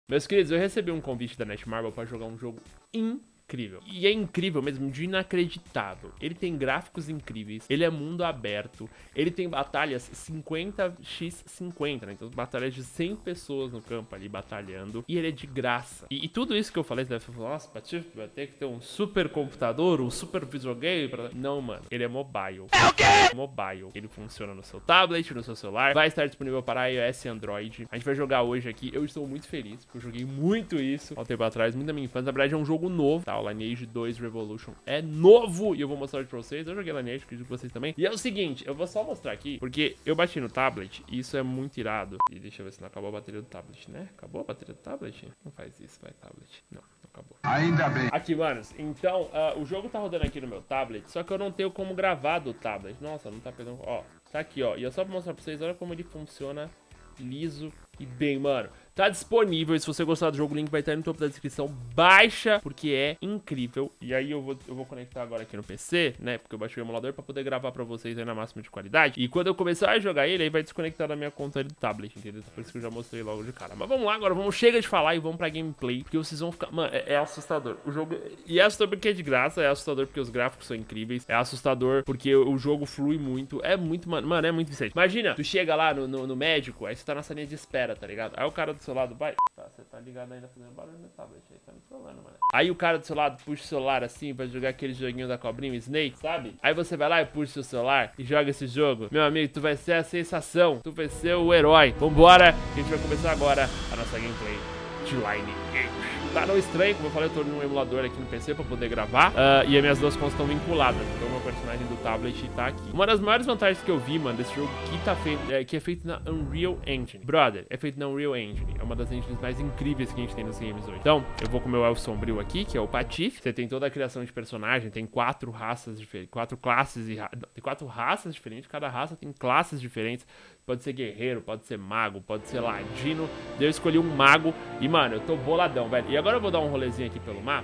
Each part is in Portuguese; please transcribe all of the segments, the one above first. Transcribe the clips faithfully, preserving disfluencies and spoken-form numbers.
Meus queridos, eu recebi um convite da Netmarble pra jogar um jogo incrível. E é incrível mesmo, de inacreditável. Ele tem gráficos incríveis, ele é mundo aberto, ele tem batalhas cinquenta por cinquenta, né? Então batalhas de cem pessoas no campo ali batalhando, e ele é de graça. E, e tudo isso que eu falei, você deve falar, nossa, Patife, vai ter que ter um super computador, um super videogame pra... Não, mano, ele é mobile. É o quê? Mobile. Ele funciona no seu tablet, no seu celular, vai estar disponível para iOS e Android. A gente vai jogar hoje aqui, eu estou muito feliz, porque eu joguei muito isso há um tempo atrás, muito da minha infância. Na verdade é um jogo novo, tá? O Lineage dois Revolution é novo e eu vou mostrar hoje pra vocês. Eu joguei Lineage, acredito que vocês também. E é o seguinte, eu vou só mostrar aqui, porque eu bati no tablet e isso é muito irado. E deixa eu ver se não acabou a bateria do tablet, né? Acabou a bateria do tablet? Não faz isso, vai, tablet. Não, não acabou. Ainda bem. Aqui, manos, então, uh, o jogo tá rodando aqui no meu tablet, só que eu não tenho como gravar do tablet. Nossa, não tá pegando... Ó, tá aqui, ó. E é só pra mostrar pra vocês, olha como ele funciona liso e bem, mano. Tá disponível, e se você gostar do jogo, o link vai estar no topo da descrição. Baixa, porque é incrível. E aí eu vou, eu vou conectar agora aqui no P C, né? Porque eu baixei o emulador pra poder gravar pra vocês aí na máxima de qualidade. E quando eu começar a jogar ele, aí vai desconectar da minha conta do tablet, entendeu? Por isso que eu já mostrei logo de cara. Mas vamos lá agora, vamos, chega de falar e vamos pra gameplay, porque vocês vão ficar... Mano, é, é assustador. O jogo... E é assustador porque é de graça, é assustador porque os gráficos são incríveis, é assustador porque o jogo flui muito. É muito, mano, mano é muito viciante. Imagina, tu chega lá no, no, no médico, aí você tá na salinha de espera, tá ligado? Aí o cara do seu lado vai... Tá, você tá ligado ainda fazendo barulho no tablet, aí tá me trolando, mano. Aí o cara do seu lado puxa o celular assim, vai jogar aquele joguinho da cobrinha, Snake, sabe? Aí você vai lá e puxa o seu celular e joga esse jogo. Meu amigo, tu vai ser a sensação, tu vai ser o herói. Vambora, que a gente vai começar agora a nossa gameplay de Lineage. Tá não estranho, como eu falei, eu tô num emulador aqui no P C pra poder gravar, uh, e as minhas duas contas estão vinculadas, então o meu personagem do tablet tá aqui. Uma das maiores vantagens que eu vi, mano, desse jogo que, tá feito, é, que é feito na Unreal Engine. Brother, é feito na Unreal Engine, é uma das engines mais incríveis que a gente tem nos games hoje. Então, eu vou com o meu elfo sombrio aqui, que é o Patife. Você tem toda a criação de personagem, tem quatro raças diferentes, quatro classes e ra... tem quatro raças diferentes, cada raça tem classes diferentes. Pode ser guerreiro, pode ser mago, pode ser ladino. Eu escolhi um mago e, mano, eu tô boladão, velho. E agora eu vou dar um rolezinho aqui pelo mapa.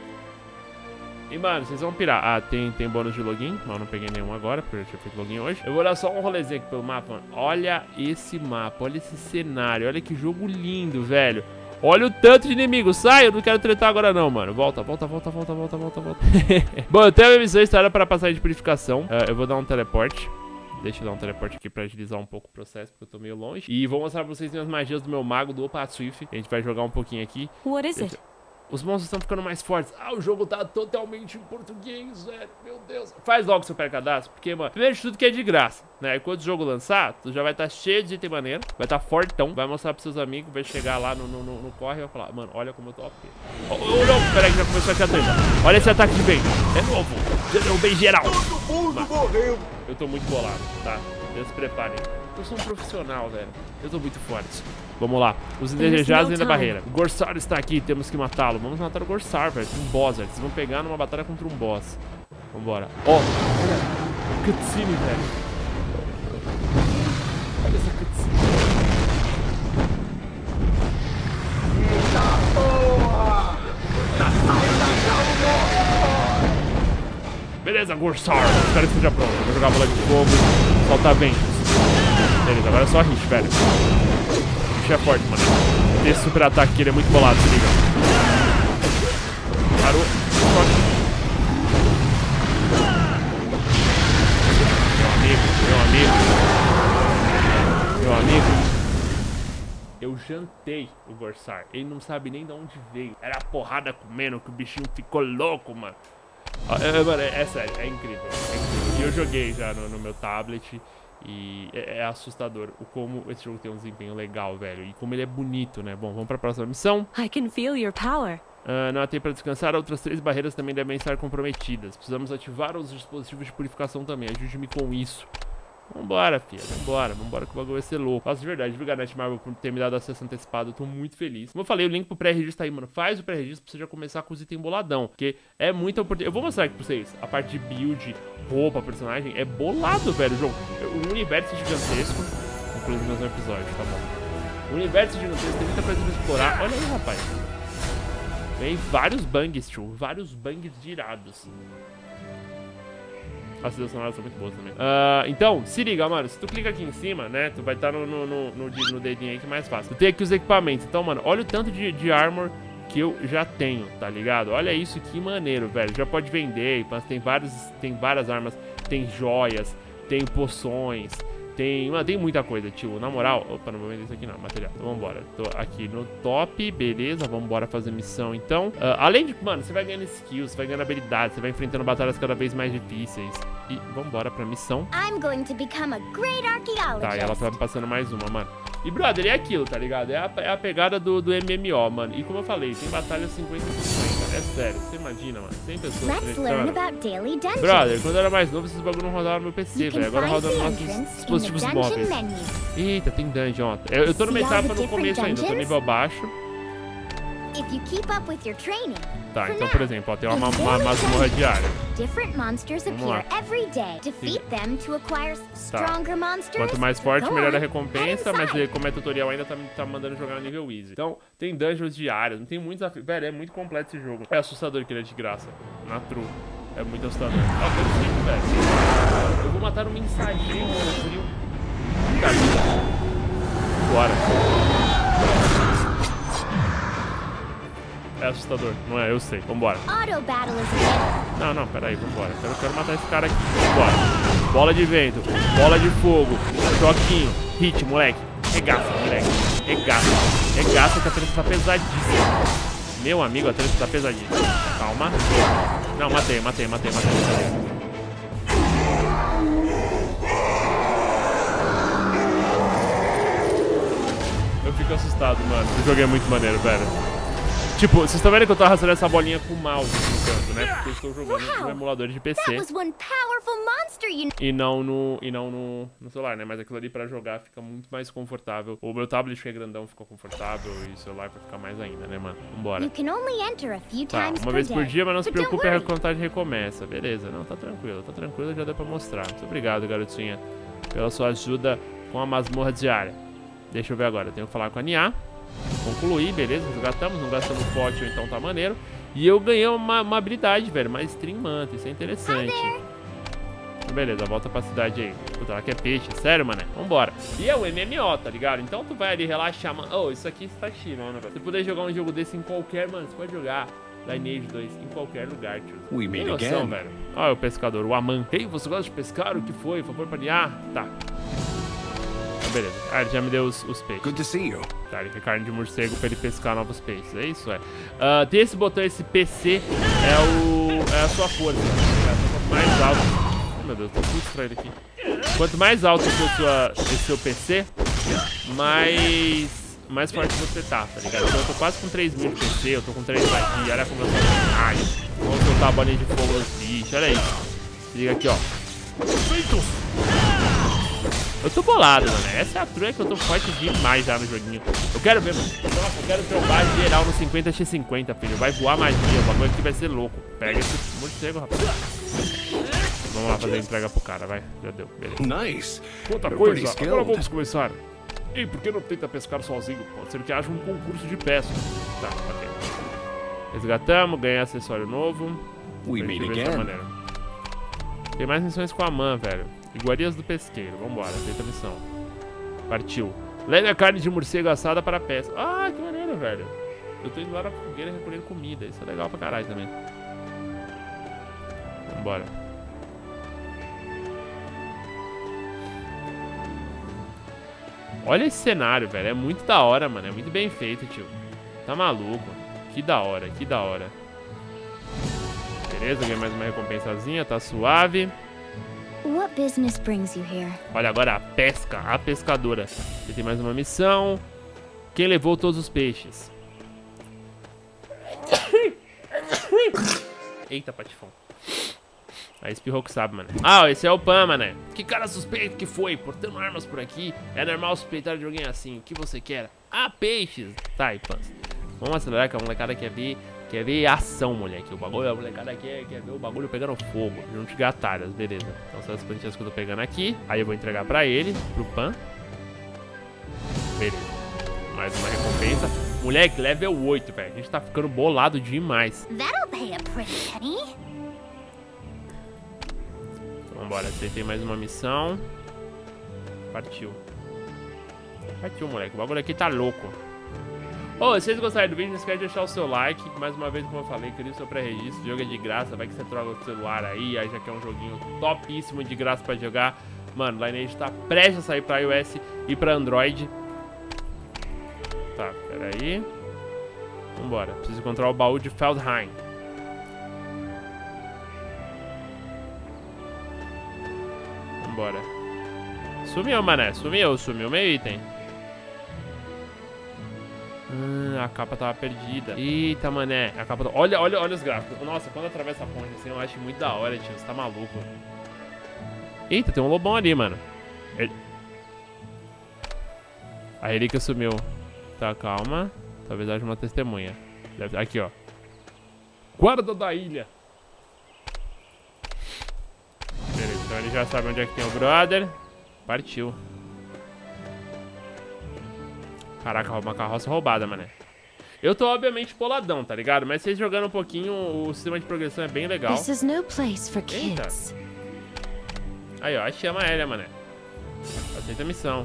E, mano, vocês vão pirar. Ah, tem, tem bônus de login. Não, não peguei nenhum agora, porque eu já tinha feito login hoje. Eu vou dar só um rolezinho aqui pelo mapa, mano. Olha esse mapa, olha esse cenário. Olha que jogo lindo, velho. Olha o tanto de inimigos. Sai, eu não quero tretar agora não, mano. Volta, volta, volta, volta, volta, volta, volta. Bom, eu tenho a minha missão instalada para passagem de purificação. Uh, eu vou dar um teleporte. Deixa eu dar um teleporte aqui pra agilizar um pouco o processo, porque eu tô meio longe. E vou mostrar pra vocês as magias do meu mago, do Patife. A gente vai jogar um pouquinho aqui. What is Deixa... it? Os monstros estão ficando mais fortes. Ah, o jogo tá totalmente em português, velho. Meu Deus. Faz logo seu pré-cadastro, porque, mano, primeiro de tudo que é de graça, né? E quando o jogo lançar, tu já vai estar tá cheio de item maneiro, vai estar tá fortão, vai mostrar pros seus amigos, vai chegar lá no, no, no, no corre e vai falar, mano, olha como eu tô O P. Oh, oh, não, peraí que já começou aqui a treta. Olha esse ataque de vento. É novo. Já deu bem geral. Todo mundo Mas, morreu. eu tô muito bolado, tá? Deus se preparem. Eu sou um profissional, velho. Eu tô muito forte. Vamos lá. Os indesejados dentro da barreira. O Gorsar está aqui, temos que matá-lo. Vamos matar o Gorsar, velho. Um boss, velho. Vocês vão pegar numa batalha contra um boss. Vambora. Ó. Oh, cutscene, velho. Olha essa cutscene. Eita porra! Tá saindo da calma! Beleza, Gorsar. Espero que esteja pronto. Eu vou jogar a bola de fogo. Soltar ventos. Beleza, agora é só hit, velho. O bicho é forte, mano. Esse super ataque aqui, ele é muito bolado, se liga. Parou. Meu amigo, meu amigo. Meu amigo. Eu jantei o Gorsar. Ele não sabe nem de onde veio. Era a porrada comendo que o bichinho ficou louco, mano. É, mano, é, é sério, é incrível, é incrível. E eu joguei já no, no meu tablet. E é, é assustador o como esse jogo tem um desempenho legal, velho. E como ele é bonito, né? Bom, vamos pra próxima missão. I can feel your power. Uh, não há tempo para descansar. Outras três barreiras também devem estar comprometidas. Precisamos ativar os dispositivos de purificação também. Ajude-me com isso. Vambora, filha. Vambora. Vambora que o bagulho vai ser louco. Nossa, de verdade. Obrigado, Netmarble, por ter me dado acesso antecipado. Eu tô muito feliz. Como eu falei, o link pro pré-registro tá aí, mano. Faz o pré-registro pra você já começar com os itens boladão. Porque é muita oportunidade. Eu vou mostrar aqui pra vocês. A parte de build, roupa, personagem. É bolado, velho, o jogo. Um universo gigantesco. Inclusive mais um episódio, tá bom. O universo gigantesco tem muita coisa pra explorar. Olha aí, rapaz. Tem vários bangs, tio. Vários bangs girados. As trilhas sonoras são muito boas também. Uh, então, se liga, mano. Se tu clica aqui em cima, né? Tu vai estar no, no, no, no, no dedinho aí que é mais fácil. Tu tem aqui os equipamentos. Então, mano, olha o tanto de, de armor que eu já tenho, tá ligado? Olha isso, que maneiro, velho. Já pode vender, mas tem, vários, tem várias armas. Tem joias, tem poções. Tem, mano, tem muita coisa, tio. Na moral, opa, não vou vender isso aqui não, material. Então vambora. Tô aqui no top, beleza. Vambora fazer missão então. Uh, além de, mano, você vai ganhando skills, você vai ganhando habilidades, você vai enfrentando batalhas cada vez mais difíceis. E vambora pra missão. I'm going to become a great archaeologist. Tá, e ela tá me passando mais uma, mano. E, brother, é aquilo, tá ligado? É a, é a pegada do, do M M O, mano. E como eu falei, tem batalha cinquenta por cento. É sério, você imagina, mano. cem pessoas. Let's learn about daily dungeons. Brother, quando eu era mais novo, esses bagulho não rodavam no meu P C, velho. Agora roda nos nossos dispositivos móveis. Eita, tem dungeon, ó. Eu, eu tô numa etapa no começo ainda, eu tô nível baixo. If you keep up with your training. Tá, então, por exemplo, ó, tem uma, uma masmorra diária. Different monsters appear every day. Defeat them to acquire stronger monsters. Quanto mais forte, melhor a recompensa, mas como é tutorial ainda tá, tá mandando jogar no nível easy. Então, tem dungeons diárias, não tem muitos desafios. Velho, é muito completo esse jogo. É assustador que ele é de graça. Na true. É muito assustador. Ó, eu preciso, velho. Eu vou matar um mensageiro no frio. Bora. É assustador, não é? Eu sei. Vambora. Não, não, peraí, vambora. Eu quero, quero matar esse cara aqui. Vambora. Bola de vento, bola de fogo, choquinho, hit, moleque. Regaça, moleque. Regaça. Regaça que a treta tá pesadíssima. Meu amigo, a treta tá pesadíssima. Calma. Não, matei, matei, matei, matei. matei. Eu fico assustado, mano. O jogo é muito maneiro, velho. Tipo, vocês estão vendo que eu tô arrastando essa bolinha com o mouse no canto, né? Porque eu estou jogando no emulador de P C. E não no, e não no, no celular, né? Mas aquilo ali pra jogar fica muito mais confortável. O meu tablet que é grandão ficou confortável e o celular vai ficar mais ainda, né, mano? Vambora. Tá, uma vez por dia, mas não se preocupe, a contagem recomeça. Beleza, não, tá tranquilo, tá tranquilo, já deu pra mostrar. Muito obrigado, garotinha, pela sua ajuda com a masmorra diária. Deixa eu ver agora, eu tenho que falar com a Nia. Concluir, beleza, gastamos, não gastamos forte, então tá maneiro. E eu ganhei uma, uma habilidade, velho, mais streamante, isso é interessante. Beleza, volta pra cidade aí. Puta, ela quer peixe, sério, mané? Vambora. E é o M M O, tá ligado? Então tu vai ali relaxar, mano. Oh, isso aqui está tirando, velho. Se puder jogar um jogo desse em qualquer, mano, você pode jogar Lineage dois em qualquer lugar, tio. We meet Tem noção, again. velho. Olha o pescador, o Aman. Ei, você gosta de pescar? O que foi? Favor pra ah, tá. Beleza. Ah, ele já me deu os, os peixes. Good to see you. Tá, ele quer carne de morcego pra ele pescar novos peixes. É isso, é. Uh, tem esse botão, esse P C, é, o, é a sua força. Quanto mais alto... Oh, meu Deus, tô muito estranho aqui. Quanto mais alto for sua, esse seu P C, mais, mais forte você tá, tá ligado? Então eu tô quase com três mil de P C, eu tô com três magia, olha como eu tô... Ai, vamos soltar a bolinha de fogo nos bichos, olha isso. Se liga aqui, ó. Feito! Eu tô bolado, mano. Essa é a true que eu tô forte demais já no joguinho. Eu quero ver, mano. Nossa, eu quero trombar geral no cinquenta por cinquenta, filho. Vai voar magia. O bagulho aqui vai ser louco. Pega esse morcego, rapaz. Vamos lá fazer a entrega pro cara, vai. Já deu, beleza. Nice. Outra coisa, agora vamos começar. E por que não tenta pescar sozinho? Pode ser que haja um concurso de pesca. Tá, ok. Resgatamos, ganhei acessório novo. We meet again. Tem mais missões com a Man, velho. Iguarias do pesqueiro. Vambora, aceita a missão. Partiu. Leve a carne de morcego assada para a pesca. Ah, que maneiro, velho. Eu tô indo lá na fogueira recolher comida. Isso é legal pra caralho também. Vambora. Olha esse cenário, velho. É muito da hora, mano. É muito bem feito, tio. Tá maluco. Que da hora, que da hora. Beleza, ganhei mais uma recompensazinha. Tá suave. What business brings you here? Olha agora a pesca, a pescadora. Você tem mais uma missão. Quem levou todos os peixes? Eita, patifão. Aí espirrou que sabe, mano. Ah, esse é o Pan, mané. Que cara suspeito que foi? Portando armas por aqui. É normal suspeitar de alguém assim. O que você quer? Ah, peixes. Tá aí, Pan. Vamos acelerar que a molecada quer ver... Quer ver ação, moleque. O bagulho, a molecada quer, quer ver o bagulho pegando fogo. Não te atalhas, beleza. Então são as plantinhas que eu tô pegando aqui. Aí eu vou entregar pra ele, pro Pan. Beleza. Mais uma recompensa. Moleque, level oito, velho. A gente tá ficando bolado demais. That'll pay a pretty penny. Então Vambora, aceitei mais uma missão. Partiu. Partiu, moleque. O bagulho aqui tá louco. Ô, oh, se vocês gostaram do vídeo, não esquece de deixar o seu like. Mais uma vez, como eu falei, cria o seu pré-registro. O jogo é de graça, vai que você troca o celular aí. Aí já que é um joguinho topíssimo de graça pra jogar. Mano, Lineage tá prestes a sair pra iOS e pra Android. Tá, peraí. Vambora, preciso encontrar o baú de Feldheim. Vambora. Sumiu, mané, sumiu, sumiu meu item. Ah, a capa tava perdida. Eita, mané, a capa... Olha, olha, olha os gráficos. Nossa, quando atravessa a ponte assim, eu acho muito da hora, tio. Você tá maluco. Eita, tem um lobão ali, mano. Ele... A relíquia sumiu. Tá, calma. Talvez haja uma testemunha. Deve... Aqui, ó. Guarda da ilha. Beleza, então ele já sabe onde é que tem o brother. Partiu. Caraca, uma carroça roubada, mané. Eu tô, obviamente, poladão, tá ligado? Mas vocês jogando um pouquinho, o sistema de progressão é bem legal. This is no place for Eita. kids. Aí, ó, chama a Elia, mané. Aceita a missão.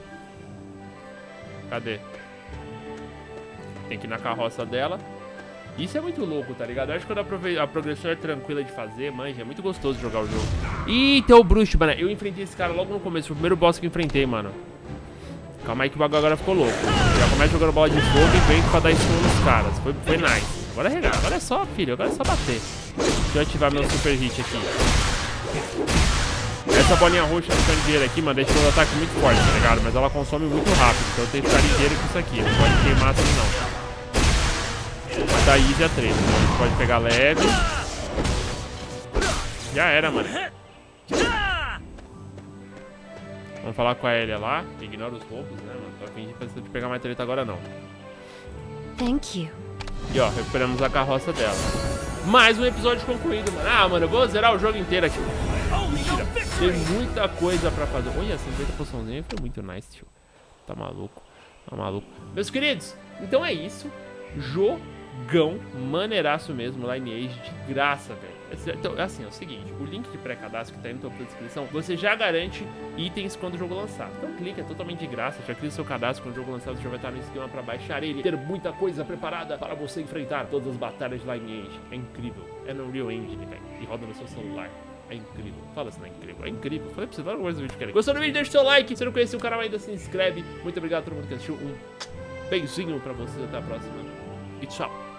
Cadê? Tem que ir na carroça dela. Isso é muito louco, tá ligado? Eu acho que quando a, a progressão é tranquila de fazer, manja, é muito gostoso jogar o jogo. Ih, tem o bruxo, mano. Eu enfrentei esse cara logo no começo. Foi o primeiro boss que eu enfrentei, mano. Calma aí que o bagulho agora ficou louco. Já começa jogando bola de fogo e vem pra dar stun nos caras. Foi, foi nice. Agora é regar. Agora é só, filho. Agora é só bater. Deixa eu ativar meu super hit aqui. Essa bolinha roxa do candeeiro aqui, mano, deixa o ataque muito forte, tá ligado? Mas ela consome muito rápido. Então eu tenho que ficar ligeiro com isso aqui. Não pode queimar assim, não. Mas da easy é três. Então a gente pode pegar leve. Já era, mano. Vamos falar com a Elia lá, que ignora os roubos, né, mano? Tô a fim de pensar de pegar mais treta agora, não. Thank you. E ó, recuperamos a carroça dela. Mais um episódio concluído, mano. Ah, mano, eu vou zerar o jogo inteiro aqui. Mentira. Tem muita coisa pra fazer. Olha, cinquenta poçãozinha foi muito nice, tio. Tá maluco. Tá maluco. Meus queridos, então é isso. Jogão, maneiraço mesmo, Lineage de graça, velho. Então, assim, é o seguinte, o link de pré-cadastro que tá aí no topo da descrição, você já garante itens quando o jogo lançar. Então clica, é totalmente de graça, já cria o seu cadastro, quando o jogo lançar você já vai estar no esquema pra baixar ele, ter muita coisa preparada para você enfrentar todas as batalhas de Lineage. É incrível, é no Unreal Engine, velho, e roda no seu celular. É incrível. Fala se não é incrível. É incrível. Falei pra você várias vezes no vídeo que era. Gostou do vídeo? Deixa o seu like. Se não conheceu o canal ainda, se inscreve. Muito obrigado a todo mundo que assistiu. Um beijinho pra vocês. Até a próxima. E tchau.